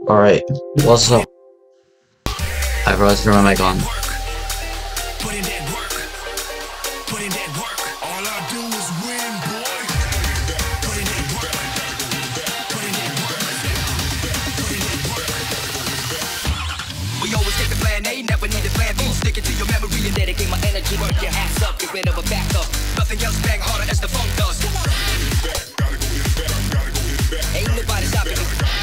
Alright, what's up? I forgot to turn my mic on. We always take the plan A, never need a plan B. Stick it to your memory and dedicate my energy. Work your ass up, get rid of a backup. Nothing else bang harder as the funk does. Ain't nobody stopping me.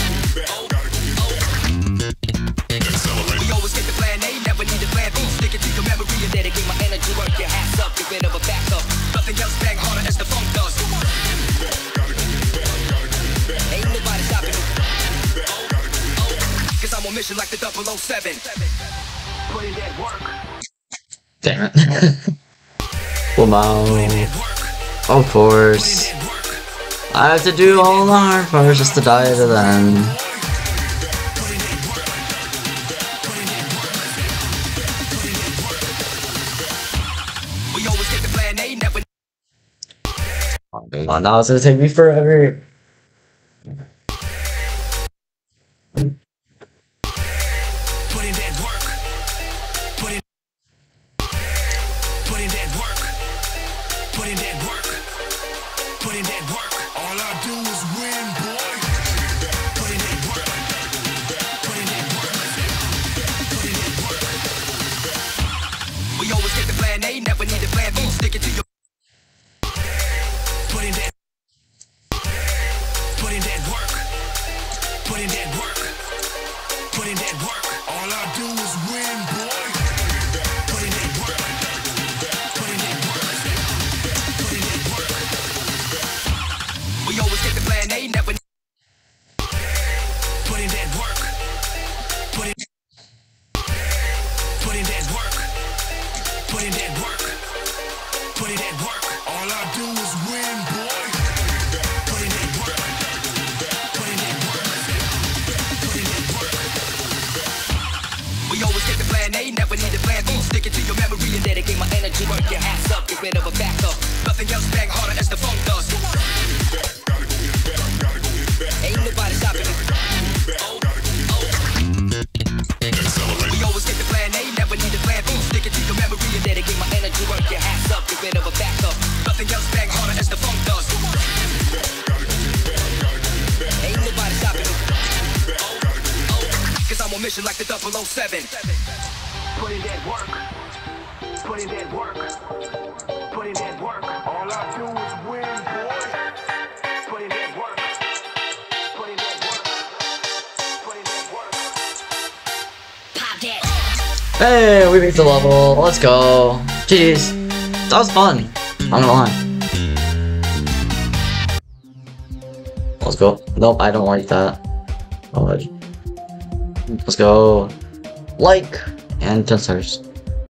We always take the plan A, never need a plan B. Stick it to your memory and dedicate my energy. Work your ass up, get rid of a backup. Nothing else bang harder as the funk does. Ain't nobody stopping me. Cause I'm on mission like the 007. Put in that work. Damn it. Wow. Of course. I have to do all the hard parts just to die to them. We always get the plan A, never. Oh, now it's gonna take me forever. We always get the plan A, never need a plan B. Stick it to your. Put in that. Put in that work. Put in that work. Put in that work. All I do is win, boy. Put in that work. Put in that work. Put in that work. We always get the plan A, never. Put in that work. Put in. Put in that work. Put in that work. Put in that work. All I do is win, boy. Put in that work. Put in that work. Put in that work. We always get the plan A, never need a plan B. Stick it to your memory and dedicate my energy. Work your ass up, get rid of a backup. Nothing else bang harder as the funk does. Ain't nobody stopping me. We always get the plan A, never need a plan B. Stick it to your memory and dedicate my energy. Work your ass up, get rid of a backup. Nothing else bang harder as the funk does. Ain't nobody stopping me. Cause I'm on mission like the 007. Put in that work. Put in that work. Put in that work. All I do is win, boy. Put in that work. Put in that work. Put in that work. Pop that. Hey, we beat the level. Let's go. GG's. That was fun. I'm not gonna lie. Let's go. Nope, I don't like that. Oh, let's go. Like and 10 stars.